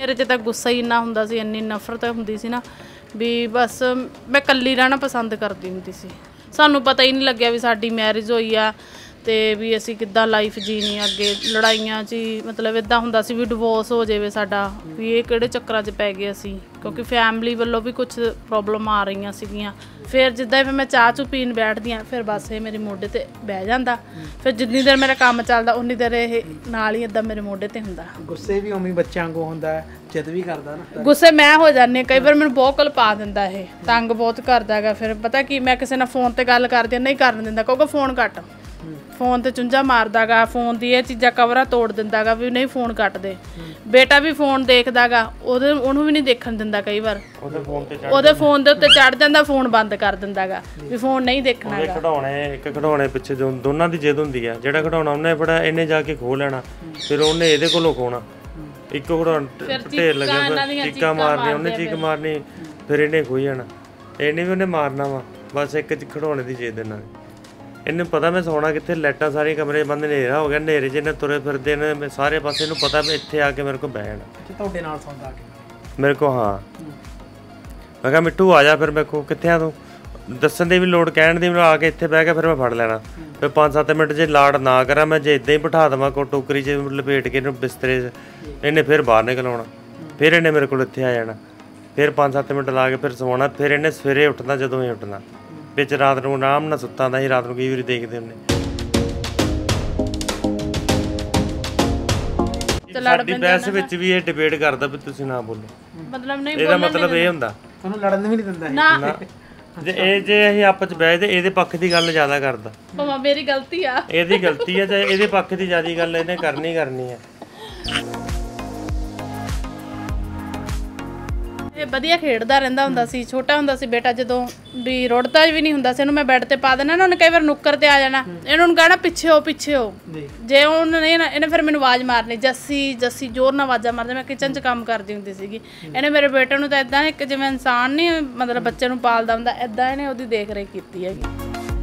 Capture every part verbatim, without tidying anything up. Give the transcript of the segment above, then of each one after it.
मेरे च तां गुस्सा ही इन्ना हुंदा सी, इन्नी नफरत हुंदी सी ना भी बस मैं कल्ली रहना पसंद करदी हुंदी सी। सानू पता ही नहीं लग्या भी साडी मैरिज होई आ ते भी असीं किद्दां लाइफ जीनी अगे। लड़ाइयां च ही मतलब इदां हुंदा सी भी डिवोर्स हो जावे साडा, भी ये किहड़े चक्करां च पै गए असीं, क्योंकि फैमिली वालों भी कुछ प्रॉब्लम आ रही सीगियां। फिर जिद्दां फिर मैं चाह चू पीन बैठदी हाँ, फिर बस ये मेरे मोढे ते बह जांदा। फिर जिन्नी देर मेरा काम चलदा उन्नी देर ये नाल ही इदां मेरे मोढे ते हुंदा। गुस्से भी उम्मीद बच्चों वांगू हुंदा है, जिद भी करदा ना। गुस्से मैं हो जानी कई बार, मैनूं बहुत कलपा दिंदा ये, तंग बहुत करदा हैगा। फिर पता की मैं किसी नाल फोन ते गल करदी नहीं करन दिंदा, क्योंकि फोन कट फोन ते चुंझा मारदा गा, फोन दी ये चीज़ां कवरां तोड़ दिंदा गा भी नहीं फोन कट दे। बेटा भी फोन देखदा गा, ओहदे ओनू भी नहीं देखण दिंदा, कई बार ओहदे फोन दे उत्ते चढ़ जांदा, फोन बंद कर दिंदा गा भी फोन नहीं देखना गा। खिडौणे एक खिडौणे पिछे जो दोनों दी जिद हुंदी है, जेड़ा खिडौणा उन्हें बड़ा इन्हें जाके खो लेना, फिर उन्हें इहदे कोलों खोना। एक खिडौणा ढेर लगे चीका मारनी, उन्हें चीक मारनी, फिर इन्हें खोई जाना, इन्हें भी उन्हें मारना वा। बस एक खिडौणे दी जिद इन्हां दी। इन्हें पता मैं सोना कितने, लाइटां सारी कमरे बंद, नेरा हो गया, नेरे च इन्हें तुरे फिरदे ने सारे पासे, इन्हूं पता भी इत्थे आके मेरे को बह जाना। तुहाडे नाल सौंदा आके मेरे को हाँ। मैं कहा मिट्ठू आ जा, फिर मेरे को कित्थे आ तू दस्सण दी भी लोड़, कहण दी मैं आके इत्थे बह के फिर मैं फड़ लेना। फिर पाँच सत्त मिनट जे लाड़ ना करा, मैं जे इदां ही बिठा देवां को टोकरी च लपेट के इन्हूं बिस्तरे च, इन्हें फिर बाहर निकल आउणा, फिर इन्हें मेरे को इत्थे आ जाना, फिर पाँच सत्त मिनट ला के फिर सवाना, फिर इन्हें सवेरे उठना जदों ही उठना। बिच रात नूं आराम नाल सुत्ता हुंदा ही, रात नूं कई वारी देखदे हुंदे साडी बहस विच भी ये डिबेट करदा भी तुसीं ना बोलो, मतलब नहीं बोलना, मतलब ये हुंदा तुहानूं लड़न भी नहीं दिंदा ना। जे ए जे ਅਸੀਂ ਆਪਸ ਚ ਬਹਿ ਜੇ ਇਹਦੇ ਪੱਖ ਦੀ ਗੱਲ ਜ਼ਿਆਦਾ ਕਰਦਾ, ਭਾਵੇਂ ਮੇਰੀ ਗਲਤੀ ਆ, ਇਹਦੀ ਗਲਤੀ ਆ ਤੇ ਇਹਦੇ ਪੱਖ ਦੀ ਜ਼ਿਆਦਾ ਗੱਲ ਇਹਨੇ ਕਰਨੀ ਕਰਨੀ ਆ। ਇਹ ਵਧੀਆ ਖੇਡਦਾ ਰਹਿੰਦਾ ਹੁੰਦਾ ਸੀ, ਛੋਟਾ ਹੁੰਦਾ ਸੀ ਬੇਟਾ, ਜਦੋਂ ਵੀ ਰੁੜਦਾ ਵੀ ਨਹੀਂ ਹੁੰਦਾ ਸੀ ਇਹਨੂੰ ਮੈਂ ਬੈੱਡ ਤੇ ਪਾ ਦੇਣਾ ਨਾ, ਉਹਨੇ ਕਈ ਵਾਰ ਨੁੱਕਰ ਤੇ ਆ ਜਾਣਾ, ਇਹਨੂੰ ਨੂੰ ਕਹਿਣਾ ਪਿੱਛੇ ਹੋ ਪਿੱਛੇ ਹੋ, ਜੇ ਉਹਨੇ ਨਾ ਇਹਨੇ ਫਿਰ ਮੈਨੂੰ ਆਵਾਜ਼ ਮਾਰਨੀ, ਜੱਸੀ ਜੱਸੀ ਜ਼ੋਰ ਨਾਲ ਆਵਾਜ਼ਾਂ ਮਾਰਦੇ। ਮੈਂ ਕਿਚਨ 'ਚ ਕੰਮ ਕਰਦੀ ਹੁੰਦੀ ਸੀਗੀ, ਇਹਨੇ ਮੇਰੇ ਬੇਟੇ ਨੂੰ ਤਾਂ ਇੱਦਾਂ ਇੱਕ ਜਿਵੇਂ ਇਨਸਾਨ ਨਹੀਂ ਮਤਲਬ ਬੱਚੇ ਨੂੰ ਪਾਲਦਾ ਹੁੰਦਾ, ਇੱਦਾਂ ਇਹਨੇ ਉਹਦੀ ਦੇਖ ਰੇਖ ਕੀਤੀ ਹੈਗੀ।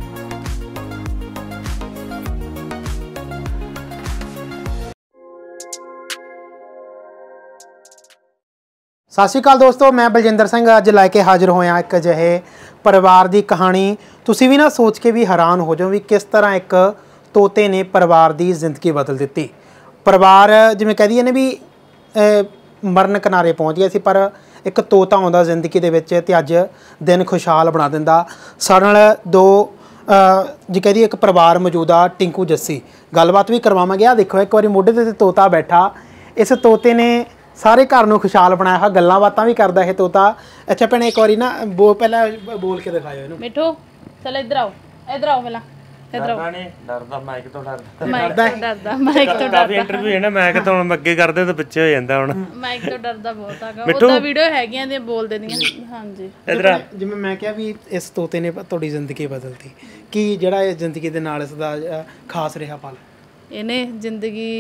ਸਤਿ ਸ਼੍ਰੀ ਅਕਾਲ ਦੋਸਤੋ, ਮੈਂ ਬਲਜਿੰਦਰ ਸਿੰਘ ਅੱਜ ਲੈ ਕੇ ਹਾਜ਼ਰ ਹੋਇਆ ਇੱਕ ਅਜਿਹੇ ਪਰਿਵਾਰ ਦੀ ਕਹਾਣੀ। ਤੁਸੀਂ ਵੀ ਨਾ ਸੋਚ ਕੇ ਵੀ ਹੈਰਾਨ ਹੋ ਜਾਓ ਵੀ ਕਿਸ ਤਰ੍ਹਾਂ ਇੱਕ ਤੋਤੇ ਨੇ ਪਰਿਵਾਰ ਦੀ ਜ਼ਿੰਦਗੀ ਬਦਲ ਦਿੱਤੀ। ਪਰਿਵਾਰ ਜਿਵੇਂ ਕਹਿ ਦਈਏ ਨੇ ਵੀ ਮਰਨ ਕਿਨਾਰੇ ਪਹੁੰਚ ਗਿਆ ਸੀ, ਪਰ ਇੱਕ ਤੋਤਾ ਆਉਂਦਾ ਜ਼ਿੰਦਗੀ ਦੇ ਵਿੱਚ ਤੇ ਅੱਜ ਦਿਨ ਖੁਸ਼ਹਾਲ ਬਣਾ ਦਿੰਦਾ। ਸਾਡੇ ਨਾਲ ਦੋ ਜੀ ਕਹਿ ਦਈਏ ਇੱਕ ਪਰਿਵਾਰ ਮੌਜੂਦ ਆ, ਟਿੰਕੂ ਜੱਸੀ, ਗੱਲਬਾਤ ਵੀ ਕਰਵਾਵਾਂਗੇ। ਆ ਦੇਖੋ ਇੱਕ ਵਾਰੀ ਮੋਢੇ 'ਤੇ ਤੋਤਾ ਬੈਠਾ, ਇਸ ਤੋਤੇ ਨੇ ਸਾਰੇ घर ਨੂੰ खुशहाल बनाया है, गल्लां बातां भी करदा है तोता। अच्छा भैणे एक बारी ना बो पहला बोल के दिखाओ इहनूं। मिठू चल इधर आओ, इधर आओ पहला इधर आओ। नहीं डरदा, माइक तो डरदा, माइक तो डरदा, माइक तो डरदा। इंटरव्यू है ना, माइक तो हुण अगे करदे तो पिछे हो जांदा हुण, माइक तो डरदा बहुत हैगा। ओदा वीडियो हैगियां दी बोल देंदियां। हां जी इधर जिवें मैं कहा भी इस तोते ने तुहाडी जिंदगी बदलती, की जिहड़ा इस जिंदगी दे नाल इसदा खास रहा पल? इहने जिंदगी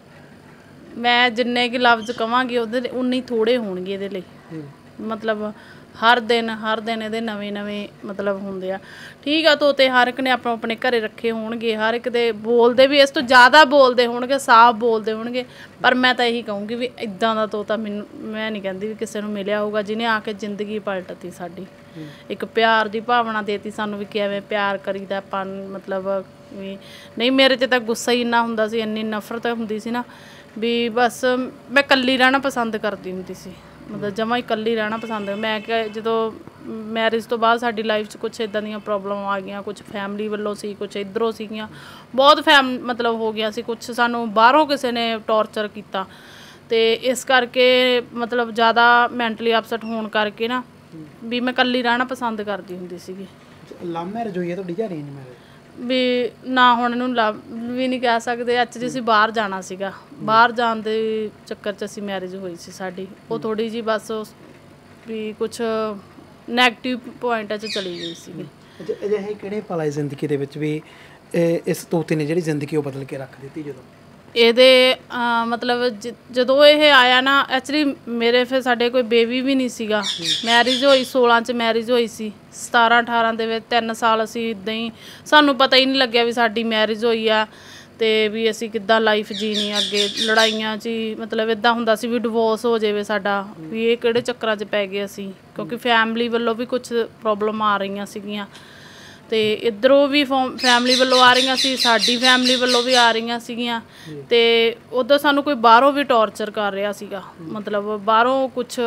मैं जिन्ने कि लफ्ज़ कहांगी ਉਹਦੇ ਉਨੀ ਥੋੜੇ ਹੋਣਗੇ ਇਹਦੇ ਲਈ। मतलब हर दिन हर दिन ਇਹਦੇ ਨਵੇਂ ਨਵੇਂ मतलब ਹੁੰਦੇ ਆ। ਠੀਕ ਆ, ਤੋਤੇ ਹਰ ਇੱਕ ਨੇ ਆਪਣੇ ਆਪਣੇ ਘਰੇ ਰੱਖੇ ਹੋਣਗੇ, ਹਰ ਇੱਕ ਦੇ ਬੋਲਦੇ ਵੀ ਇਸ ਤੋਂ ਜ਼ਿਆਦਾ ਬੋਲਦੇ ਹੋਣਗੇ, ਸਾਫ਼ ਬੋਲਦੇ ਹੋਣਗੇ, ਪਰ ਮੈਂ ਤਾਂ ਇਹੀ ਕਹੂੰਗੀ ਵੀ ਇੱਦਾਂ ਦਾ ਤੋਤਾ ਮੈਨੂੰ, ਮੈਂ ਨਹੀਂ ਕਹਿੰਦੀ ਵੀ ਕਿਸੇ ਨੂੰ ਮਿਲਿਆ ਹੋਊਗਾ ਜਿਹਨੇ ਆ ਕੇ ਜ਼ਿੰਦਗੀ ਪਲਟਤੀ ਸਾਡੀ। ਇੱਕ ਪਿਆਰ ਦੀ ਭਾਵਨਾ ਦੇਤੀ ਸਾਨੂੰ ਵੀ ਕਿਵੇਂ ਪਿਆਰ ਕਰੀਦਾ ਆਪਾਂ, मतलब ਵੀ ਨਹੀਂ। ਮੇਰੇ 'ਚ ਤਾਂ ਗੁੱਸਾ ਹੀ ਇੰਨਾ ਹੁੰਦਾ ਸੀ, ਇੰਨੀ ਨਫ਼ਰਤ ਹੁੰਦੀ ਸੀ ਨਾ भी बस मैं कल्ली रहना पसंद करती हुंदी सी, मतलब जमा ही कल्ली रहना पसंद। मैं क्या जो मैरिज तो बाद साडी लाइफ च कुछ इदां दियां प्रॉब्लम आ गई, कुछ फैमिली वालों सी, कुछ इधरों सीगियां, बहुत फैम मतलब हो गया सी, कुछ सानू बाहरों किसी ने टॉर्चर किया, तो इस करके मतलब ज़्यादा मैंटली अपसैट होने करके ना भी मैं कल्ली रहना पसंद करती हुंदी सीगी। लव मैरिज हुई है तुहाडी जां अरेंज मैरिज? भी ना हुण इहनूं लव भी नहीं कह सकते। एक्चुअली असीं बाहर जाना सीगा, बाहर जाण दे चक्कर च असीं मैरिज हुई सी साडी, वो थोड़ी जी बस भी कुछ नैगेटिव पॉइंट च चली गई सीगी। अजिहे किहड़े पल आए जिंदगी दे विच भी इस तोते ने जिहड़ी जिंदगी बदल के रख दित्ती? जदों ਇਹਦੇ मतलब ਜਦੋਂ ਇਹ ਆਇਆ ਨਾ, ਐਕਚੁਅਲੀ ਮੇਰੇ ਫਿਰ ਸਾਡੇ ਕੋਈ ਬੇਬੀ ਵੀ ਨਹੀਂ ਸੀਗਾ। ਮੈਰਿਜ ਹੋਈ सोलह ਚ ਮੈਰਿਜ ਹੋਈ ਸੀ, ਸਤਾਰਾਂ ਅਠਾਰਾਂ ਦੇ ਵਿੱਚ ਤਿੰਨ ਸਾਲ ਅਸੀਂ ਇੱਦਾਂ ਹੀ, ਸਾਨੂੰ ਪਤਾ ਹੀ ਨਹੀਂ ਲੱਗਿਆ ਵੀ ਸਾਡੀ ਮੈਰਿਜ ਹੋਈ ਆ। ਤੇ ਵੀ ਅਸੀਂ ਕਿੱਦਾਂ ਲਾਈਫ ਜੀਣੀ ਅੱਗੇ। ਲੜਾਈਆਂ 'ਚ ਹੀ ਮਤਲਬ ਇੱਦਾਂ ਹੁੰਦਾ ਸੀ ਵੀ ਡਿਵੋਰਸ ਹੋ ਜਾਵੇ ਸਾਡਾ, ਵੀ ਇਹ ਕਿਹੜੇ ਚੱਕਰਾਂ 'ਚ ਪੈ ਗਏ ਅਸੀਂ, ਕਿਉਂਕਿ ਫੈਮਿਲੀ ਵੱਲੋਂ ਵੀ ਕੁਛ ਪ੍ਰੋਬਲਮ ਆ ਰਹੀਆਂ ਸੀਗੀਆਂ ਤੇ ਇੱਧਰੋਂ ਵੀ ਫੈਮਿਲੀ ਵੱਲੋਂ ਆ ਰਹੀਆਂ ਸੀ, ਸਾਡੀ ਫੈਮਿਲੀ ਵੱਲੋਂ ਵੀ ਆ ਰਹੀਆਂ ਸੀਗੀਆਂ। ਤੇ ਉਦੋਂ ਸਾਨੂੰ ਕੋਈ ਬਾਹਰੋਂ ਵੀ ਟੌਰਚਰ ਕਰ ਰਿਹਾ ਸੀਗਾ, ਮਤਲਬ ਬਾਹਰੋਂ ਕੁਛ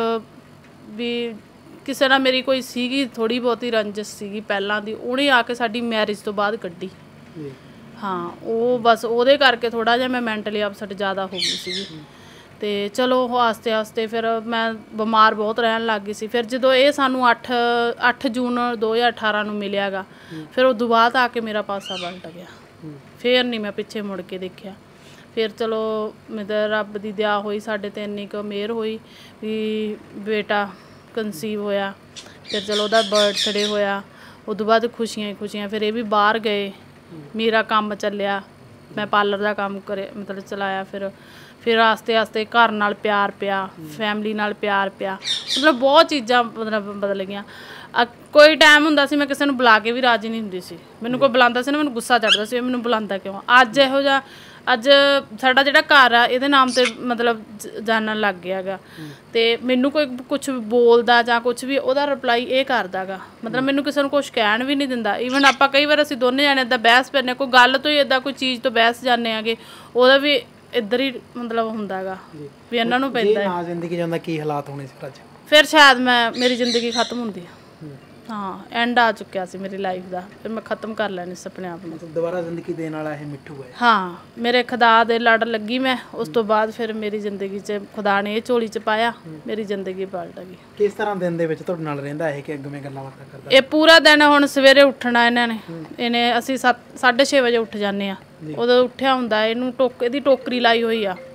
ਵੀ ਕਿਸੇ ਨਾਲ ਮੇਰੀ ਕੋਈ ਸੀਗੀ ਥੋੜ੍ਹੀ ਬਹੁਤੀ ਰੰਜਿਸ਼ ਸੀਗੀ ਪਹਿਲਾਂ ਦੀ, ਉਹਨੇ ਆ ਕੇ ਸਾਡੀ ਮੈਰਿਜ ਤੋਂ ਬਾਅਦ ਕੱਢੀ। ਹਾਂ, ਉਹ ਬਸ ਉਹਦੇ ਕਰਕੇ ਥੋੜ੍ਹਾ ਜਿਹਾ ਮੈਂ ਮੈਂਟਲੀ ਅਪਸੈਟ ਜ਼ਿਆਦਾ ਹੋ ਗਈ ਸੀਗੀ। ਤੇ ਚਲੋ ਆਸਤੇ ਆਸਤੇ ਫਿਰ ਮੈਂ ਬਿਮਾਰ ਬਹੁਤ ਰਹਿਣ ਲੱਗ ਗਈ ਸੀ। ਫਿਰ ਜਦੋਂ ਇਹ ਸਾਨੂੰ ਅੱਠ ਅੱਠ ਜੂਨ ਦੋ ਹਜ਼ਾਰ ਅਠਾਰਾਂ ਨੂੰ ਮਿਲਿਆ ਗਾ, ਫਿਰ ਉਦੋਂ ਬਾਅਦ ਆ ਕੇ ਮੇਰਾ ਪਾਸਾ ਪਲਟ ਗਿਆ। ਫਿਰ ਨਹੀਂ ਮੈਂ ਪਿੱਛੇ ਮੁੜ ਕੇ ਦੇਖਿਆ। ਫਿਰ ਚਲੋ ਮੇਰਾ ਰੱਬ ਦੀ ਦਇਆ ਹੋਈ, ਸਾਡੇ 'ਤੇ ਇੰਨੀ ਕੁ ਮਿਹਰ ਹੋਈ ਵੀ ਬੇਟਾ ਕੰਸੀਵ ਹੋਇਆ। ਫਿਰ ਚਲੋ ਉਹਦਾ ਬਰਥਡੇ ਹੋਇਆ, ਉਦੋਂ ਬਾਅਦ ਖੁਸ਼ੀਆਂ ਹੀ ਖੁਸ਼ੀਆਂ। ਫਿਰ ਇਹ ਵੀ ਬਾਹਰ ਗਏ, ਮੇਰਾ ਕੰਮ ਚੱਲਿਆ, ਮੈਂ ਪਾਰਲਰ ਦਾ ਕੰਮ ਕਰੇ ਮਤਲਬ ਚਲਾਇਆ। ਫਿਰ ਫਿਰ ਆਸਤੇ ਆਸਤੇ ਘਰ ਨਾਲ ਪਿਆਰ ਪਿਆ, ਫੈਮਿਲੀ ਨਾਲ ਪਿਆਰ ਪਿਆ, ਮਤਲਬ ਬਹੁਤ ਚੀਜ਼ਾਂ ਮਤਲਬ ਬਦਲ ਗਈਆਂ। ਕੋਈ ਟਾਈਮ ਹੁੰਦਾ ਸੀ ਮੈਂ ਕਿਸੇ ਨੂੰ ਬੁਲਾ ਕੇ ਵੀ ਰਾਜੀ ਨਹੀਂ ਹੁੰਦੀ ਸੀ, ਮੈਨੂੰ ਕੋਈ ਬੁਲਾਉਂਦਾ ਸੀ ਨਾ ਮੈਨੂੰ ਗੁੱਸਾ ਚੜ੍ਹਦਾ ਸੀ, ਮੈਨੂੰ ਬੁਲਾਉਂਦਾ ਕਿਉਂ। ਅੱਜ ਇਹੋ ਜਿਹਾ ਅੱਜ ਸਾਡਾ ਜਿਹੜਾ ਘਰ ਆ ਇਹਦੇ ਨਾਮ 'ਤੇ ਮਤਲਬ ਜਾਣਨ ਲੱਗ ਗਿਆ ਗਾ। ਅਤੇ ਮੈਨੂੰ ਕੋਈ ਕੁਛ ਬੋਲਦਾ ਜਾਂ ਕੁਛ ਵੀ ਉਹਦਾ ਰਿਪਲਾਈ ਇਹ ਕਰਦਾ ਗਾ, ਮਤਲਬ ਮੈਨੂੰ ਕਿਸੇ ਨੂੰ ਕੁਛ ਕਹਿਣ ਵੀ ਨਹੀਂ ਦਿੰਦਾ। ਈਵਨ ਆਪਾਂ ਕਈ ਵਾਰ ਅਸੀਂ ਦੋਨੇ ਜਾਣੇ ਇੱਦਾਂ ਬਹਿਸ ਪੈਂਦੇ, ਕੋਈ ਗੱਲ ਤੋਂ ਹੀ ਇੱਦਾਂ ਕੋਈ ਚੀਜ਼ ਤੋਂ ਬਹਿਸ ਜਾਂਦੇ ਹੈਗੇ, ਉਹਦਾ ਵੀ ਇੱਧਰ ਹੀ ਮਤਲਬ ਹੁੰਦਾ ਗਾ ਵੀ ਇਹਨਾਂ ਨੂੰ ਪੈਂਦਾ ਨਾ ਜ਼ਿੰਦਗੀ ਜਾਂਦਾ ਕੀ ਹਾਲਾਤ ਹੋਣੇ ਸੀ ਅੱਜ। ਫਿਰ ਸ਼ਾਇਦ ਮੈਂ ਮੇਰੀ ਜ਼ਿੰਦਗੀ ਖਤਮ ਹੁੰਦੀ ਆ। ਹਾਂ, ਐਂਡ ਆ ਚੁੱਕਿਆ ਸੀ ਮੇਰੀ ਲਾਈਫ ਦਾ, ਫਿਰ ਮੈਂ ਖ਼ਤਮ ਕਰ ਲੈਣੀ ਸੀ ਆਪਣੇ ਆਪ ਨੂੰ। ਦੁਬਾਰਾ ਜ਼ਿੰਦਗੀ ਦੇਣ ਵਾਲਾ ਇਹ ਮਿੱਠੂ ਹੈ। ਹਾਂ, ਮੇਰੇ ਖੁਦਾ ਦੇ ਲੜ ਲੱਗੀ ਮੈਂ, ਉਸ ਤੋਂ ਬਾਅਦ ਫਿਰ ਮੇਰੀ ਜ਼ਿੰਦਗੀ 'ਚ ਖੁਦਾ ਨੇ ਇਹ ਝੋਲੀ 'ਚ ਪਾਇਆ, ਮੇਰੀ ਜ਼ਿੰਦਗੀ ਪਲਟ ਗਈ। ਕਿਸ ਤਰ੍ਹਾਂ ਦਿਨ ਦੇ ਵਿੱਚ ਤੁਹਾਡੇ ਨਾਲ ਰਹਿੰਦਾ ਇਹ ਕਿ ਅੱਗੇ ਗੱਲਾਂ ਬਾਤਾਂ ਕਰਦਾ? ਇਹ ਪੂਰਾ ਦਿਨ ਹੁਣ ਸਵੇਰੇ ਉੱਠਣਾ ਇਹਨਾਂ ਨੇ ਇਹਨੇ ਅਸੀਂ ਸੱਤ ਸਾਢੇ ਛੇ ਵਜੇ ਉੱਠ ਜਾਂਦੇ ਹਾਂ, ਉਦੋਂ ਉੱਠਿਆ ਹੁੰਦਾ ਇਹਨੂੰ ਟੋਕ ਇਹਦੀ ਟੋਕਰੀ ਲਾਈ ਹੋਈ ਆ।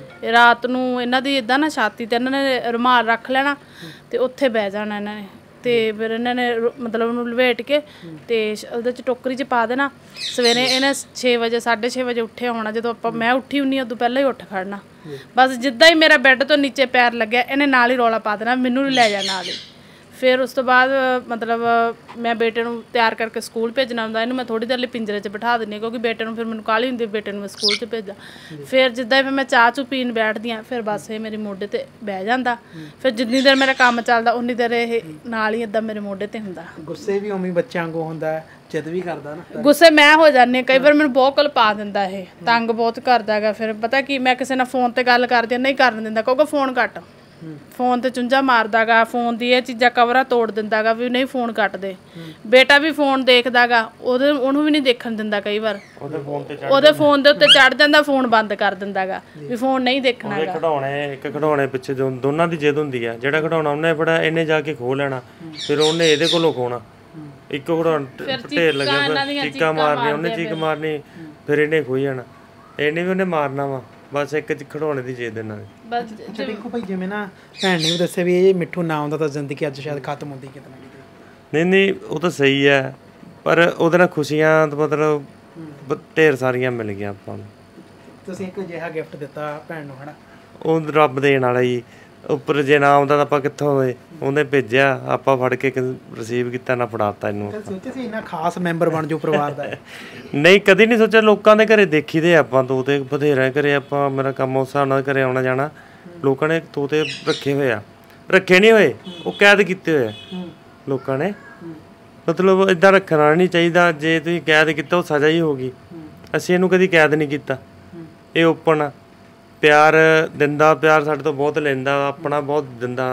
ਰਾਤ ਨੂੰ ਇਹਨਾਂ ਦੀ ਇੱਦਾਂ ਨਾ ਛਾਤੀ 'ਤੇ ਇਹਨਾਂ ਨੇ ਰੁਮਾਲ ਰੱਖ ਲੈਣਾ ਅਤੇ ਉੱਥੇ ਬਹਿ ਜਾਣਾ ਇਹਨਾਂ ਨੇ, ਅਤੇ ਫਿਰ ਇਹਨਾਂ ਨੇ ਮਤਲਬ ਉਹਨੂੰ ਲਵੇਟ ਕੇ ਅਤੇ ਉਹਦੇ 'ਚ ਟੋਕਰੀ 'ਚ ਪਾ ਦੇਣਾ। ਸਵੇਰੇ ਇਹਨੇ ਛੇ ਵਜੇ ਸਾਢੇ ਛੇ ਵਜੇ ਉੱਠਿਆ ਹੋਣਾ, ਜਦੋਂ ਆਪਾਂ ਮੈਂ ਉੱਠੀ ਹੁੰਦੀ ਉਦੋਂ ਪਹਿਲਾਂ ਹੀ ਉੱਠ ਖੜਨਾ। ਬਸ ਜਿੱਦਾਂ ਹੀ ਮੇਰਾ ਬੈੱਡ ਤੋਂ ਨੀਚੇ ਪੈਰ ਲੱਗਿਆ ਇਹਨੇ ਨਾਲ ਹੀ ਰੌਲਾ ਪਾ ਦੇਣਾ, ਮੈਨੂੰ ਨਹੀਂ ਲੈ ਜਾ ਨਾਲ ਹੀ। ਫਿਰ ਉਸ ਤੋਂ ਬਾਅਦ ਮਤਲਬ ਮੈਂ ਬੇਟੇ ਨੂੰ ਤਿਆਰ ਕਰਕੇ ਸਕੂਲ ਭੇਜਣਾ ਹੁੰਦਾ, ਇਹਨੂੰ ਮੈਂ ਥੋੜ੍ਹੀ ਦੇਰ ਲਈ ਪਿੰਜਰੇ 'ਚ ਬਿਠਾ ਦਿੰਦੀ ਹਾਂ, ਕਿਉਂਕਿ ਬੇਟੇ ਨੂੰ ਫਿਰ ਮੈਨੂੰ ਕਾਹਲੀ ਹੁੰਦੀ ਬੇਟੇ ਨੂੰ ਮੈਂ ਸਕੂਲ 'ਚ ਭੇਜਾਂ। ਫਿਰ ਜਿੱਦਾਂ ਹੀ ਫਿਰ ਮੈਂ ਚਾਹ ਚੂ ਪੀਣ ਬੈਠਦੀ ਹਾਂ, ਫਿਰ ਬਸ ਇਹ ਮੇਰੇ ਮੋਢੇ 'ਤੇ ਬਹਿ ਜਾਂਦਾ। ਫਿਰ ਜਿੰਨੀ ਦੇਰ ਮੇਰਾ ਕੰਮ ਚੱਲਦਾ ਉਨੀ ਦੇਰ ਇਹ ਨਾਲ ਹੀ ਇੱਦਾਂ ਮੇਰੇ ਮੋਢੇ 'ਤੇ ਹੁੰਦਾ। ਗੁੱਸੇ ਵੀ ਉਵੇਂ ਬੱਚਿਆਂ ਵਾਂਗੂ ਹੁੰਦਾ, ਜਿੱਦ ਵੀ ਕਰਦਾ ਨਾ। ਗੁੱਸੇ ਮੈਂ ਹੋ ਜਾਂਦੀ ਕਈ ਵਾਰ, ਮੈਨੂੰ ਬਹੁਤ ਕੁਲ ਪਾ ਦਿੰਦਾ ਇਹ, ਤੰਗ ਬਹੁਤ ਕਰਦਾ ਹੈਗਾ। ਫਿਰ ਪਤਾ ਕੀ, ਮੈਂ ਕਿਸੇ ਨਾਲ ਫੋਨ 'ਤੇ ਗੱਲ ਕਰਦੀ ਨਹੀਂ ਕਰਨ ਦਿੰਦਾ, ਕਿਉਂਕਿ ਫੋਨ ਕੱਟ, ਫੋਨ 'ਤੇ ਚੁੰਝਾ ਮਾਰਦਾ ਗਾ, ਫੋਨ ਦੀ ਇਹ ਚੀਜ਼ਾਂ ਕਵਰਾਂ ਤੋੜ ਦਿੰਦਾ ਗਾ ਵੀ ਨਹੀਂ ਫੋਨ ਕੱਟ ਦੇ। ਬੇਟਾ ਵੀ ਫੋਨ ਦੇਖਦਾ ਗਾ, ਉਹਦੇ ਉਹਨੂੰ ਵੀ ਨਹੀਂ ਦੇਖਣ ਦਿੰਦਾ, ਕਈ ਵਾਰ ਉਹਦੇ ਫੋਨ ਦੇ ਉੱਤੇ ਚੜ੍ਹ ਜਾਂਦਾ, ਫੋਨ ਬੰਦ ਕਰ ਦਿੰਦਾ ਗਾ ਵੀ ਫੋਨ ਨਹੀਂ ਦੇਖਣਾ ਗਾ। ਖਿਡੌਣੇ ਇੱਕ ਖਿਡੌਣੇ ਪਿੱਛੇ ਦੋਨਾਂ ਦੀ ਜਿੱਦ ਹੁੰਦੀ ਆ, ਜਿਹੜਾ ਖਿਡੌਣਾ ਉਹਨੇ ਬੜਾ ਇਹਨੇ ਜਾ ਕੇ ਖੋਹ ਲੈਣਾ, ਫਿਰ ਉਹਨੇ ਇਹਦੇ ਕੋਲੋਂ ਖੋਣਾ। ਇੱਕ ਖਿਡੌਣਾ ਢੇਰ ਲੱਗਿਆ, ਚੀਕਾਂ ਮਾਰਨੀਆਂ, ਉਹਨੇ ਚੀਕ ਮਾਰਨੀ, ਫਿਰ ਇਹਨੇ ਖੋਹ ਜਾਣਾ, ਇਹਨੇ ਵੀ ਉਹਨੇ ਮਾਰਨਾ ਵਾ। ਬਸ ਇੱਕ ਖਿਡੌਣੇ ਦੀ ਜਿੱਦ ਇਹਨਾਂ ਦੀ। ਅੱਛਾ ਦੇਖੋ ਭਾਈ, ਜਿਵੇਂ ਨਾ ਭੈਣ ਨੇ ਵੀ ਦੱਸਿਆ ਵੀ ਇਹ ਮਿੱਠੂ ਨਾ ਹੁੰਦਾ ਤਾਂ ਜ਼ਿੰਦਗੀ ਅੱਜ ਸ਼ਾਇਦ ਖਤਮ ਹੁੰਦੀ ਕਿਤੇ ਨਾ ਕਿਤੇ। ਨਹੀਂ ਨਹੀਂ, ਉਹ ਤਾਂ ਸਹੀ ਹੈ, ਪਰ ਉਹਦੇ ਨਾਲ ਖੁਸ਼ੀਆਂ ਮਤਲਬ ਢੇਰ ਸਾਰੀਆਂ ਮਿਲ ਗਈਆਂ ਆਪਾਂ ਨੂੰ। ਤੁਸੀਂ ਇੱਕ ਅਜਿਹਾ ਗਿਫਟ ਦਿੱਤਾ ਭੈਣ ਨੂੰ, ਹੈ ਨਾ, ਉਹ ਰੱਬ ਦੇਣ ਵਾਲਾ ਜੀ। ਉੱਪਰ ਜੇ ਨਾ ਆਉਂਦਾ ਤਾਂ ਆਪਾਂ ਕਿੱਥੋਂ ਹੋਏ, ਉਹਨੇ ਭੇਜਿਆ, ਆਪਾਂ ਫੜ ਕੇ ਰਿਸੀਵ ਕੀਤਾ, ਨਾ ਫੜਾਤਾ ਇਹਨੂੰ। ਸੋਚਿਆ ਸੀ ਇੰਨਾ ਖਾਸ ਮੈਂਬਰ ਬਣ ਜਾਓ ਪਰਿਵਾਰ ਦਾ? ਨਹੀਂ, ਕਦੀ ਨਹੀਂ ਸੋਚਿਆ। ਲੋਕਾਂ ਦੇ ਘਰੇ ਦੇਖੀਦੇ ਆਪਾਂ ਤੋਤੇ ਬਥੇਰੇ ਘਰੇ, ਆਪਾਂ ਮੇਰਾ ਕੰਮ ਉਸ ਹਿਸਾਬ ਨਾਲ ਘਰੇ ਆਉਣਾ ਜਾਣਾ, ਲੋਕਾਂ ਨੇ ਤੋਤੇ ਰੱਖੇ ਹੋਏ ਆ। ਰੱਖੇ ਨਹੀਂ ਹੋਏ, ਉਹ ਕੈਦ ਕੀਤੇ ਹੋਏ ਆ ਲੋਕਾਂ ਨੇ। ਮਤਲਬ ਇੱਦਾਂ ਰੱਖਣਾ ਨਹੀਂ ਚਾਹੀਦਾ, ਜੇ ਤੁਸੀਂ ਕੈਦ ਕੀਤਾ ਉਹ ਸਜ਼ਾ ਹੀ ਹੋਊਗੀ। ਅਸੀਂ ਇਹਨੂੰ ਕਦੀ ਕੈਦ ਨਹੀਂ ਕੀਤਾ, ਇਹ ਓਪਨ ਆ, ਪਿਆਰ ਦਿੰਦਾ, ਪਿਆਰ ਸਾਡੇ ਤੋਂ ਬਹੁਤ ਲੈਂਦਾ, ਆਪਣਾ ਬਹੁਤ ਦਿੰਦਾ।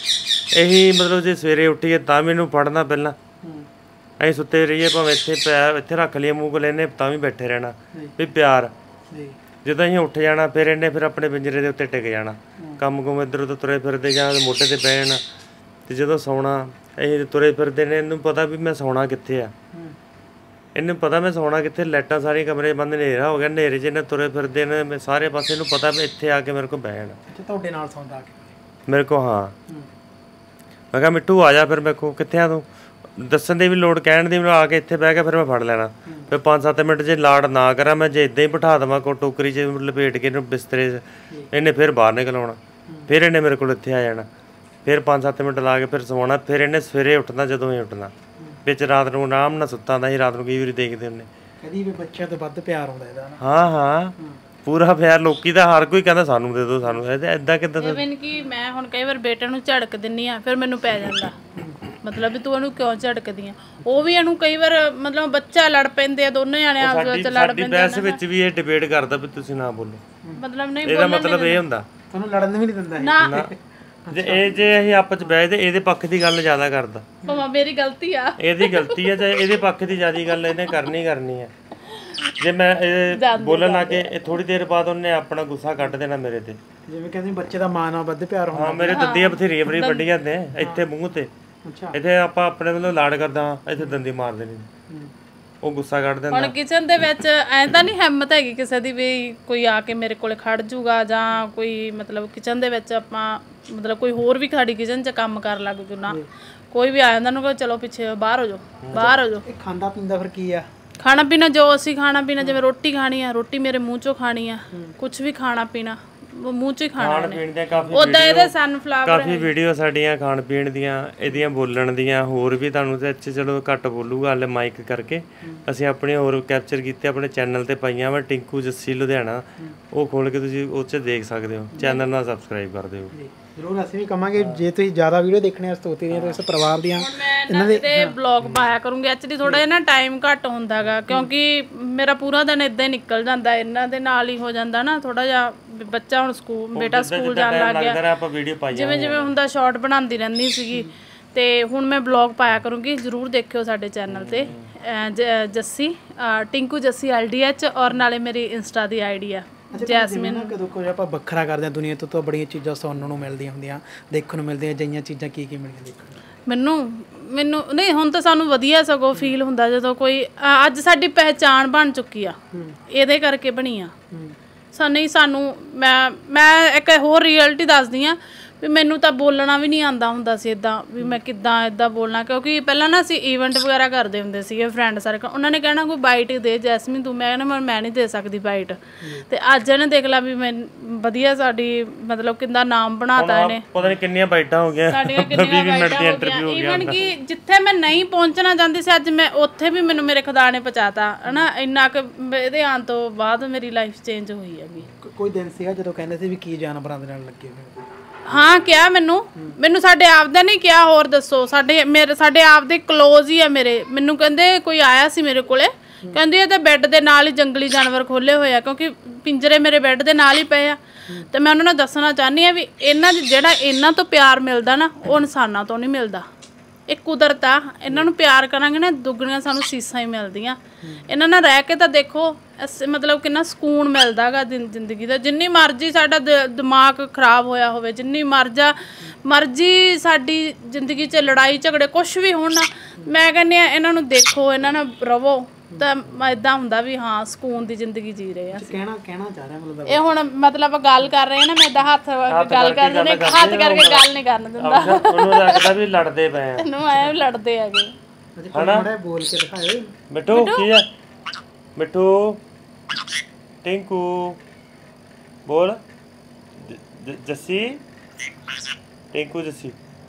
ਇਹੀ ਮਤਲਬ ਜੇ ਸਵੇਰੇ ਉੱਠੀਏ ਤਾਂ ਮੈਨੂੰ ਫੜਨਾ, ਪਹਿਲਾਂ ਅਸੀਂ ਸੁੱਤੇ ਰਹੀਏ ਭਾਵੇਂ ਇੱਥੇ ਪੈ ਇੱਥੇ ਰੱਖ ਲਈਏ ਮੂੰਹ ਕੋਲ, ਇਹਨੇ ਤਾਂ ਵੀ ਬੈਠੇ ਰਹਿਣਾ ਵੀ ਪਿਆਰ। ਜਦੋਂ ਅਸੀਂ ਉੱਠ ਜਾਣਾ ਫਿਰ ਇਹਨੇ ਫਿਰ ਆਪਣੇ ਪਿੰਜਰੇ ਦੇ ਉੱਤੇ ਟਿਕ ਜਾਣਾ, ਕੰਮ ਕੁਮ ਇੱਧਰ ਉੱਧਰ ਤੁਰੇ ਫਿਰਦੇ ਜਾਂ ਮੋਢੇ 'ਤੇ ਪੈ ਜਾਣਾ। ਅਤੇ ਜਦੋਂ ਸੌਣਾ ਅਸੀਂ ਤੁਰੇ ਫਿਰਦੇ ਨੇ, ਇਹਨੂੰ ਪਤਾ ਵੀ ਮੈਂ ਸੌਣਾ ਕਿੱਥੇ ਆ, ਇਹਨੂੰ ਪਤਾ ਮੈਂ ਸੌਣਾ ਕਿੱਥੇ। ਲਾਈਟਾਂ ਸਾਰੀਆਂ ਕਮਰੇ ਬੰਦ, ਹਨੇਰਾ ਹੋ ਗਿਆ, ਹਨੇਰੇ 'ਚ ਇਹਨੇ ਤੁਰੇ ਫਿਰਦੇ ਨੇ ਮੈਂ ਸਾਰੇ ਪਾਸੇ, ਇਹਨੂੰ ਪਤਾ ਵੀ ਇੱਥੇ ਆ ਕੇ ਮੇਰੇ ਕੋਲ ਬਹਿ ਜਾਣਾ। ਤੁਹਾਡੇ ਨਾਲ ਸੌਂਦਾ ਆ ਕੇ ਮੇਰੇ ਕੋਲ? ਹਾਂ। ਮੈਂ ਕਿਹਾ ਮਿੱਠੂ ਆ ਜਾ, ਫਿਰ ਮੇਰੇ ਕੋਲ ਕਿੱਥੇ ਆ ਤੂੰ, ਦੱਸਣ ਦੀ ਵੀ ਲੋੜ, ਕਹਿਣ ਦੀ, ਮੈਨੂੰ ਆ ਕੇ ਇੱਥੇ ਬਹਿ ਕੇ ਫਿਰ ਮੈਂ ਫੜ ਲੈਣਾ। ਫਿਰ ਪੰਜ ਸੱਤ ਮਿੰਟ ਜੇ ਲਾੜ ਨਾ ਕਰਾਂ ਮੈਂ, ਜੇ ਇੱਦਾਂ ਹੀ ਬਿਠਾ ਦੇਵਾਂ ਕੋ ਟੋਕਰੀ 'ਚ ਲਪੇਟ ਕੇ ਇਹਨੂੰ ਬਿਸਤਰੇ 'ਚ, ਇਹਨੇ ਫਿਰ ਬਾਹਰ ਨਿਕਲ ਆਉਣਾ, ਫਿਰ ਇਹਨੇ ਮੇਰੇ ਕੋਲ ਇੱਥੇ ਆ ਜਾਣਾ, ਫਿਰ ਪੰਜ ਸੱਤ ਮਿੰਟ ਲਾ ਕੇ ਫਿਰ ਸਵਾਉਣਾ। ਫਿਰ ਇਹਨੇ ਸਵੇਰੇ ਉੱਠਣਾ, ਜਦੋਂ ਹੀ ਉੱਠਣਾ। ਵਿੱਚ ਰਾਤ ਨੂੰ ਆਰਾਮ ਨਾਲ ਸੁੱਤਾ ਹੁੰਦਾ ਸੀ, ਰਾਤ ਨੂੰ ਕਈ ਵਾਰੀ ਦੇਖਦੇ ਹੁੰਦੇ ਕਦੀ ਵੀ ਬੱਚਿਆਂ ਤੋਂ ਵੱਧ ਪਿਆਰ ਆਉਂਦਾ ਇਹਦਾ ਨਾ। ਹਾਂ ਹਾਂ ਪੂਰਾ ਪਿਆਰ, ਲੋਕੀ ਤਾਂ ਹਰ ਕੋਈ ਕਹਿੰਦਾ ਸਾਨੂੰ ਦੇ ਦਿਓ ਸਾਨੂੰ, ਐਦਾਂ ਕਿੱਦਾਂ? ਇਵਨ ਕਿ ਮੈਂ ਹੁਣ ਕਈ ਵਾਰ ਬੇਟੇ ਨੂੰ ਝੜਕ ਦਿੰਨੀ ਆ, ਫਿਰ ਮੈਨੂੰ ਪੈ ਜਾਂਦਾ ਮਤਲਬ ਵੀ ਤੂੰ ਇਹਨੂੰ ਕਿਉਂ ਝੜਕਦੀ ਆ। ਉਹ ਵੀ ਇਹਨੂੰ ਕਈ ਵਾਰ ਮਤਲਬ ਬੱਚਾ ਲੜ ਪੈਂਦੇ ਆ, ਦੋਨੋਂ ਜਾਣੇ ਆਪਸ ਵਿੱਚ ਲੜ ਪੈਂਦੇ ਆ। ਬਹਿਸ ਵਿੱਚ ਵੀ ਇਹ ਡਿਬੇਟ ਕਰਦਾ ਵੀ ਤੁਸੀਂ ਨਾ ਬੋਲੋ, ਮਤਲਬ ਨਹੀਂ ਇਹਦਾ ਮਤਲਬ ਇਹ ਹੁੰਦਾ ਤੁਹਾਨੂੰ ਲੜਨ ਵੀ ਨਹੀਂ ਦਿੰਦਾ ਨਾ। ਜੇ ਇਹ ਜੇ ਅਸੀਂ ਆਪਸ ਚ ਬਹਿ ਤੇ ਇਹਦੇ ਪੱਖ ਦੀ ਗੱਲ ਜ਼ਿਆਦਾ ਕਰਦਾ, ਭਾਵੇਂ ਮੇਰੀ ਗਲਤੀ ਆ, ਇਹਦੀ ਗਲਤੀ ਹੈ ਤੇ ਇਹਦੇ ਪੱਖ ਦੀ ਜ਼ਿਆਦਾ ਗੱਲ ਇਹਨੇ ਕਰਨੀ ਕਰਨੀ ਹੈ। ਜੇ ਮੈਂ ਇਹ ਬੋਲਣ ਲੱਗੇ ਇਹ ਥੋੜੀ ਦੇਰ ਬਾਅਦ ਉਹਨੇ ਆਪਣਾ ਗੁੱਸਾ ਕੱਢ ਦੇਣਾ ਮੇਰੇ ਤੇ। ਜਿਵੇਂ ਕਹਿੰਦੇ ਬੱਚੇ ਦਾ ਮਾਂ ਨਾਲ ਵੱਧ ਪਿਆਰ ਹੁੰਦਾ। ਹਾਂ ਮੇਰੇ ਦੰਦੀਆਂ ਬਥੇਰੀਆਂ ਬੜੀ ਵੱਢੀ ਜਾਂਦੇ ਇੱਥੇ ਮੂੰਹ ਤੇ, ਇੱਥੇ ਆਪਾਂ ਆਪਣੇ ਵੱਲੋਂ ਲਾਡ ਕਰਦਾ, ਇੱਥੇ ਦੰਦੀ ਮਾਰ ਦੇਣੀ, ਉਹ ਗੁੱਸਾ ਕੱਢ ਦਿੰਦਾ। ਹੁਣ ਕਿਚਨ ਦੇ ਵਿੱਚ ਐਂ ਤਾਂ ਨਹੀਂ ਹਿੰਮਤ ਹੈਗੀ ਕਿਸੇ ਦੀ ਵੀ ਕੋਈ ਆ ਕੇ ਮੇਰੇ ਕੋਲੇ ਖੜ ਜੂਗਾ, ਜਾਂ ਕੋਈ ਮਤਲਬ ਕਿਚਨ ਦੇ ਵਿੱਚ ਆਪਾਂ ਮਤਲਬ ਕੋਈ ਹੋਰ ਵੀ ਸਾਡੀ ਕਿਚਨ 'ਚ ਕੰਮ ਕਰ ਲੱਗ ਜੂ ਨਾ। ਕੋਈ ਵੀ ਆ ਜਾਂਦਾ ਉਹਨੂੰ ਕਹੋ ਚਲੋ ਪਿੱਛੇ ਬਾਹਰ ਹੋ ਜਾਓ, ਬਾਹਰ ਹੋ ਜਾਓ। ਇਹ ਖਾਂਦਾ ਪੀਂਦਾ ਫਿਰ ਕੀ ਆ? ਖਾਣਾ ਪੀਣਾ ਜੋ ਅਸੀਂ ਖਾਣਾ ਪੀਣਾ, ਜਿਵੇਂ ਰੋਟੀ ਖਾਣੀ ਆ ਰੋਟੀ ਮੇਰੇ ਮੂੰਹ 'ਚੋਂ ਖਾਣੀ ਆ, ਕੁਝ ਵੀ ਖਾਣਾ ਪੀਣਾ ਮੂੰਹ 'ਚ ਹੀ ਖਾਣਾ। ਖਾਣ ਪੀਣ ਦੀਆਂ ਕਾਫੀ ਉਦਾਂ ਇਹਦੇ ਸਨਫਲਾਵਰ ਕਾਫੀ ਵੀਡੀਓ ਸਾਡੀਆਂ ਖਾਣ ਪੀਣ ਦੀਆਂ, ਇਹਦੀਆਂ ਬੋਲਣ ਦੀਆਂ, ਹੋਰ ਵੀ ਤੁਹਾਨੂੰ ਤੇ ਅੱਛੇ ਚਲੋ ਘੱਟ ਬੋਲੂਗਾ ਹਾਲੇ ਮਾਈਕ ਕਰਕੇ, ਅਸੀਂ ਆਪਣੀਆਂ ਹੋਰ ਕੈਪਚਰ ਕੀਤੇ ਆਪਣੇ ਚੈਨਲ ਤੇ ਪਾਈਆਂ ਵਾ, ਟਿੰਕੂ ਜੱਸੀ ਲੁਧਿਆਣਾ, ਉਹ ਖੋਲ ਕੇ ਤੁਸੀਂ ਉਹ 'ਚ ਦੇਖ ਸਕਦੇ ਹੋ। ਚੈਨਲ ਨਾਲ ਸਬਸਕ੍ਰਾਈਬ ਕਰ ਦਿਓ ਜ਼ਰੂਰ। ਅਸੀਂ ਵੀ ਕਹਾਂਗੇ ਜੇ ਤੁਸੀਂ ਜ਼ਿਆਦਾ ਵੀਡੀਓ ਦੇਖਣੇ ਆ ਤੋਤੇ ਦੀਆਂ, ਇਸ ਪਰਿਵਾਰ ਦੀਆਂ ਇਹਨਾਂ ਦੇ ਬਲੌਗ ਪਾਇਆ ਕਰੂੰਗੀ। ਐਕਚੁਅਲੀ ਥੋੜਾ ਜਿਹਾ ਨਾ ਟਾਈਮ ਘੱਟ ਹੁੰਦਾਗਾ, ਕਿਉਂਕਿ ਮੇਰਾ ਪੂਰਾ ਦਿਨ ਇਦਾਂ ਹੀ ਨਿਕਲ ਜਾਂਦਾ, ਇਹਨਾਂ ਦੇ ਨਾਲ ਹੀ ਹੋ ਜਾਂਦਾ ਨਾ ਥੋੜਾ ਜਿਹਾ। ਬੱਚਾ ਹੁਣ ਸਕੂਲ, ਬੇਟਾ ਸਕੂਲ ਜਾਣ ਲੱਗ ਗਿਆ, ਆਪਾਂ ਵੀਡੀਓ ਪਾਈ ਜਿਵੇਂ ਜਿਵੇਂ ਹੁੰਦਾ ਸ਼ਾਰਟ ਬਣਾਉਂਦੀ ਰਹਿੰਦੀ ਸੀਗੀ। ਤੇ ਹੁਣ ਮੈਂ ਬਲੌਗ ਪਾਇਆ ਕਰੂੰਗੀ, ਜ਼ਰੂਰ ਦੇਖਿਓ ਸਾਡੇ ਚੈਨਲ ਤੇ Jassi Tinku Jassi L D H, ਔਰ ਨਾਲੇ ਮੇਰੀ ਇੰਸਟਾ ਦੀ ਆਈ ਡੀ ਆ ਜੈਸਮਿਨ। ਕਦੋਂ ਕੋਈ ਆਪਾਂ ਵੱਖਰਾ ਕਰਦੇ ਹਾਂ ਦੁਨੀਆ ਤੋਂ ਤਾਂ ਬੜੀਆਂ ਚੀਜ਼ਾਂ ਸੁਣਨ ਨੂੰ ਮਿਲਦੀਆਂ ਹੁੰਦੀਆਂ, ਦੇਖਣ ਨੂੰ ਮਿਲਦੀਆਂ, ਜਿਹੀਆਂ ਚੀਜ਼ਾਂ ਕੀ ਕੀ ਮਿਲਦੀਆਂ ਦੇਖਣ ਨੂੰ? ਮੈਨੂੰ ਮੈਨੂੰ ਨਹੀਂ ਹੁਣ ਤਾਂ ਸਾਨੂੰ ਵਧੀਆ ਸਗੋਂ ਫੀਲ ਹੁੰਦਾ ਜਦੋਂ ਕੋਈ ਅੱਜ ਸਾਡੀ ਪਹਿਚਾਣ ਬਣ ਚੁੱਕੀ ਆ, ਇਹਦੇ ਕਰਕੇ ਬਣੀ ਆ ਸਾਨੂੰ। ਸਾਨੂੰ ਮੈਂ ਮੈਂ ਇੱਕ ਹੋਰ ਰਿਐਲਿਟੀ ਦੱਸਦੀ ਆ ਵੀ ਮੈਨੂੰ ਤਾਂ ਬੋਲਣਾ ਵੀ ਨਹੀਂ ਆਉਂਦਾ ਹੁੰਦਾ ਸੀ ਇੱਦਾਂ ਵੀ ਮੈਂ ਕਿੱਦਾਂ ਇੱਦਾਂ ਬੋਲਣਾ, ਕਿਉਂਕਿ ਪਹਿਲਾਂ ਨਾ ਅਸੀਂ ਈਵੈਂਟ ਵਗੈਰਾ ਕਰਦੇ ਹੁੰਦੇ ਸੀਗੇ ਫਰੈਂਡ ਸਰਕਲ, ਉਹਨਾਂ ਨੇ ਕਹਿਣਾ ਕੋਈ ਬਾਈਟ ਦੇ ਜੈਸਮੀਨ ਤੂੰ, ਮੈਂ ਕਹਿਣਾ ਮੈਂ ਨਹੀਂ ਦੇ ਸਕਦੀ ਬਾਈਟ। ਤੇ ਅੱਜ ਇਹਨੇ ਦੇਖ ਲਾ ਵੀ ਮੈਂ ਵਧੀਆ ਸਾਡੀ ਮਤਲਬ ਕਿੰਦਾ ਨਾਮ ਬਣਾਤਾ ਇਹਨੇ, ਪਤਾ ਨਹੀਂ ਕਿੰਨੀਆਂ ਬਾਈਟਾਂ ਹੋ ਗਈਆਂ, ਸਾਡੀਆਂ ਕਿੰਨੀਆਂ ਬਾਈਟਾਂ ਹੋ ਗਈਆਂ। ਈਵਨ ਕਿ ਜਿੱਥੇ ਮੈਂ ਨਹੀਂ ਪਹੁੰਚਣਾ ਚਾਹੁੰਦੀ ਸੀ ਅੱਜ ਮੈਂ ਉੱਥੇ ਵੀ ਮੈਨੂੰ ਮੇਰੇ ਖੁਦਾ ਨੇ ਪਹੁੰਚਾਤਾ ਹਨਾ। ਇੰਨਾ ਕੁ ਇਹਦੇ ਆਉਣ ਤੋਂ ਬਾਅਦ ਮੇਰੀ ਲਾਈਫ ਚੇਂਜ ਹੋਈ ਹੈਗੀ। ਕੋਈ ਦਿਨ ਸੀਗਾ ਜਦੋਂ ਕਹਿੰਦੇ ਸੀ ਵੀ ਕੀ ਜਾਨਵਰਾਂ ਦੇ ਨਾਲ ਲੱਗੇ ਹੋਏ? ਹਾਂ ਕਿਹਾ ਮੈਨੂੰ ਮੈਨੂੰ ਸਾਡੇ ਆਪ ਦਾ ਨਹੀਂ ਕਿਹਾ, ਹੋਰ ਦੱਸੋ ਸਾਡੇ ਮੇਰੇ ਸਾਡੇ ਆਪ ਦੇ ਕਲੋਜ਼ ਹੀ ਆ ਮੇਰੇ। ਮੈਨੂੰ ਕਹਿੰਦੇ ਕੋਈ ਆਇਆ ਸੀ ਮੇਰੇ ਕੋਲੇ, ਕਹਿੰਦੀ ਇਹ ਤਾਂ ਬੈੱਡ ਦੇ ਨਾਲ ਹੀ ਜੰਗਲੀ ਜਾਨਵਰ ਖੋਲੇ ਹੋਏ ਆ, ਕਿਉਂਕਿ ਪਿੰਜਰੇ ਮੇਰੇ ਬੈੱਡ ਦੇ ਨਾਲ ਹੀ ਪਏ ਆ। ਤੇ ਮੈਂ ਉਹਨਾਂ ਨੂੰ ਦੱਸਣਾ ਚਾਹੁੰਦੀ ਆ ਵੀ ਇਹਨਾਂ ਜਿਹੜਾ ਇਹਨਾਂ ਤੋਂ ਪਿਆਰ ਮਿਲਦਾ ਨਾ ਉਹ ਇਨਸਾਨਾਂ ਤੋਂ ਨਹੀਂ ਮਿਲਦਾ, ਇਹ ਕੁਦਰਤ ਆ। ਇਹਨਾਂ ਨੂੰ ਪਿਆਰ ਕਰਾਂਗੇ ਨਾ ਦੁੱਗਣੀਆਂ ਸਾਨੂੰ ਸੀਸਾਂ ਹੀ ਮਿਲਦੀਆਂ। ਇਹਨਾਂ ਨਾਲ ਰਹਿ ਕੇ ਤਾਂ ਦੇਖੋ ਮਤਲਬ ਕਿੰਨਾ ਸਕੂਨ ਮਿਲਦਾ ਗਾ ਜ਼ਿੰਦਗੀ ਦਾ। ਜਿੰਨੀ ਮਰਜ਼ੀ ਸਾਡਾ ਦਿਮਾਗ ਖਰਾਬ ਹੋਇਆ ਹੋਵੇ, ਜਿੰਨੀ ਮਰਜ਼ਾ ਮਰਜ਼ੀ ਸਾਡੀ ਜ਼ਿੰਦਗੀ 'ਚ ਲੜਾਈ ਝਗੜੇ ਕੁਛ ਵੀ ਹੋਣ ਨਾ, ਮੈਂ ਕਹਿੰਦੀ ਆ ਇਹਨਾਂ ਨੂੰ ਦੇਖੋ, ਇਹਨਾਂ ਨਾਲ ਰਵੋ ਤਾਂ ਇਦਾਂ ਹੁੰਦਾ ਵੀ ਹਾਂ ਸਕੂਨ ਦੀ ਜ਼ਿੰਦਗੀ ਜੀ ਰਹੇ ਆ। ਕਹਿਣਾ ਕਹਿਣਾ ਚਾਹ ਰਿਹਾ ਮਤਲਬ ਇਹ ਹੁਣ ਮਤਲਬ ਗੱਲ ਕਰ ਰਹੇ ਨਾ, ਮੈਂ ਇਦਾਂ ਹੱਥ ਗੱਲ ਕਰਨ ਨੇ ਹੱਥ ਕਰਕੇ ਗੱਲ ਨਹੀਂ ਕਰਨ ਦਿੰਦਾ, ਉਹਨੂੰ ਲੱਗਦਾ ਵੀ ਲੜਦੇ ਪਏ ਆ, ਇਹਨੂੰ ਐ ਲੜਦੇ ਹੈਗੇ ਹਨਾ। ਬੋਲ ਕੇ ਦਿਖਾਇਓ ਮਿੱਠੂ ਕੀ ਆ, ਮਿੱਠੂ ਟਿੰਕੂ ਬੋਲ, ਜੱਸੀ ਟਿੰਕੂ ਜੱਸੀ,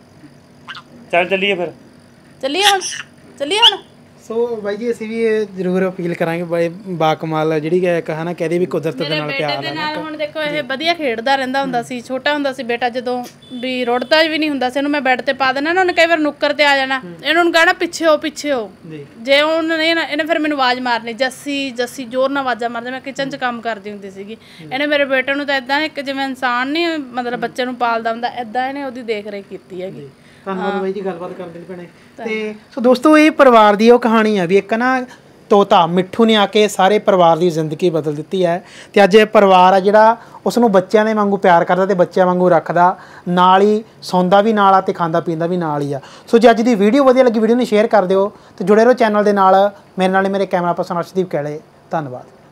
ਚੱਲ ਚੱਲੀਏ ਫਿਰ, ਚੱਲੀਏ ਹੁਣ ਚੱਲੀਏ ਹੁਣ। ਸੋ ਬਾਈ ਜੀ ਅਸੀਂ ਵੀ ਇਹ ਜ਼ਰੂਰ ਅਪੀਲ ਕਰਾਂਗੇ ਬਾਈ ਬਾਕਮਾਲ ਜਿਹੜੀ ਕਹਾ ਨਾ ਕਹਦੇ ਵੀ ਕੁਦਰਤ ਦੇ ਨਾਲ ਪਿਆਰ ਦੇ ਨਾਲ। ਹੁਣ ਦੇਖੋ ਇਹ ਵਧੀਆ ਖੇਡਦਾ ਰਹਿੰਦਾ ਹੁੰਦਾ ਸੀ, ਛੋਟਾ ਹੁੰਦਾ ਸੀ ਬੇਟਾ, ਜਦੋਂ ਵੀ ਰੁੜਦਾ ਵੀ ਨਹੀਂ ਹੁੰਦਾ ਸੀ ਇਹਨੂੰ ਮੈਂ ਬੈੱਡ ਤੇ ਪਾ ਦੇਣਾ ਨਾ, ਉਹਨੇ ਕਈ ਵਾਰ ਨੁੱਕਰ ਤੇ ਆ ਜਾਣਾ, ਇਹਨਾਂ ਨੂੰ ਕਹਿਣਾ ਪਿੱਛੇ ਹੋ ਪਿੱਛੇ ਹੋ। ਜੇ ਉਹਨੇ ਇਹਨੇ ਫਿਰ ਮੈਨੂੰ ਆਵਾਜ਼ ਮਾਰਨੀ ਜੱਸੀ ਜੱਸੀ, ਜ਼ੋਰ ਨਾਲ ਆਵਾਜ਼ਾਂ ਮਾਰਦਾ। ਮੈਂ ਕਿਚਨ 'ਚ ਕੰਮ ਕਰਦੀ ਹੁੰਦੀ ਸੀਗੀ, ਇਹਨੇ ਮੇਰੇ ਬੇਟੇ ਨੂੰ ਤਾਂ ਇੱਦਾਂ ਇੱਕ ਜਿਵੇਂ ਇਨਸਾਨ ਨਹੀਂ ਮਤਲਬ ਬੱਚੇ ਨੂੰ ਪਾਲਦਾ ਹੁੰਦਾ ਇੱਦਾਂ ਇਹਨੇ ਉਹਦੀ ਦੇਖ ਰੇਖ ਕੀਤੀ ਹੈਗੀ। ਧੰਨਵਾਦ ਬਾਈ ਜੀ ਗੱਲਬਾਤ ਕਰਨ ਲਈ ਭੈਣੇ। ਤੇ ਸੋ ਦੋਸਤੋ ਇਹ ਪਰਿਵਾਰ ਦੀ ਉਹ ਕਹਾਣੀ ਆ ਵੀ ਇੱਕ ਨਾ ਤੋਤਾ ਮਿੱਠੂ ਨੇ ਆ ਕੇ ਸਾਰੇ ਪਰਿਵਾਰ ਦੀ ਜ਼ਿੰਦਗੀ ਬਦਲ ਦਿੱਤੀ ਹੈ। ਤੇ ਅੱਜ ਇਹ ਪਰਿਵਾਰ ਆ ਜਿਹੜਾ ਉਸ ਨੂੰ ਬੱਚਿਆਂ ਦੇ ਵਾਂਗੂ ਪਿਆਰ ਕਰਦਾ ਤੇ ਬੱਚਿਆਂ ਵਾਂਗੂ ਰੱਖਦਾ, ਨਾਲ ਹੀ ਸੌਂਦਾ ਵੀ ਨਾਲ ਆ ਤੇ ਖਾਂਦਾ ਪੀਂਦਾ ਵੀ ਨਾਲ ਹੀ ਆ। ਸੋ ਜੇ ਅੱਜ ਦੀ ਵੀਡੀਓ ਵਧੀਆ ਲੱਗੀ ਵੀਡੀਓ ਨੂੰ ਸ਼ੇਅਰ ਕਰ ਦਿਓ ਤੇ ਜੁੜੇ ਰਹੋ ਚੈਨਲ ਦੇ ਨਾਲ। ਮੇਰੇ ਨਾਲ ਮੇਰੇ ਕੈਮਰਾ ਪਰਸਨ ਅਰਸ਼ਦੀਪ ਕਹਿਲੇ, ਧੰਨਵਾਦ।